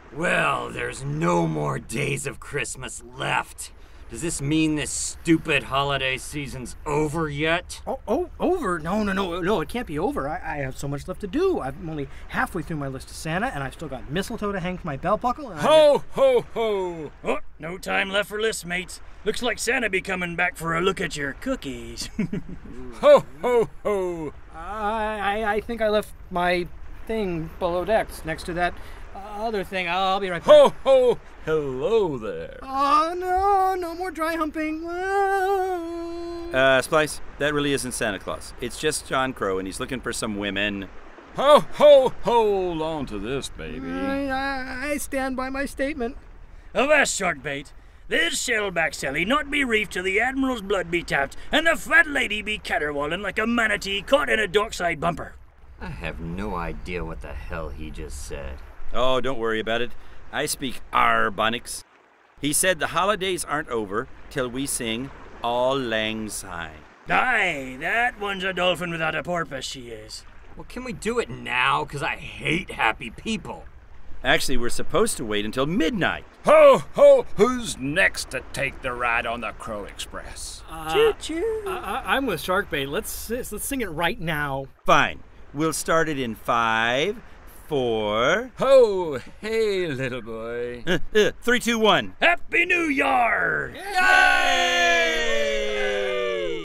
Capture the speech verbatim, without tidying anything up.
Well, there's no more days of Christmas left. Does this mean this stupid holiday season's over yet? Oh, oh, over? No, no, no, no, it can't be over. I, I have so much left to do. I'm only halfway through my list of Santa, and I've still got mistletoe to hang from my belt buckle. And Ho, ho, ho! Oh, no time left for lists, mates. Looks like Santa be coming back for a look at your cookies. Ho, ho, ho! I, I, I think I left my thing below decks next to that other thing. I'll be right back. Ho, ho! Hello there. Oh, no, no more dry humping. Whoa. Uh, Splice, that really isn't Santa Claus. It's just John Crow, and he's looking for some women. Ho, ho, hold on to this, baby. I, I, I stand by my statement. Avast, Sharkbait. This shellback Sally not be reefed till the Admiral's blood be tapped, and the fat lady be caterwauling like a manatee caught in a dockside bumper. I have no idea what the hell he just said. Oh, don't worry about it. I speak Arbonics. He said the holidays aren't over till we sing Auld Lang Syne. Aye, that one's a dolphin without a porpoise, she is. Well, can we do it now? Because I hate happy people. Actually, we're supposed to wait until midnight. Ho, ho, who's next to take the ride on the Crow Express? Uh, Choo-choo. I, I'm with Sharkbait. Let's let's sing it right now. Fine. We'll start it in five, four... Ho, hey, little boy. Uh, uh, three, two, one. Happy New Year! Yay!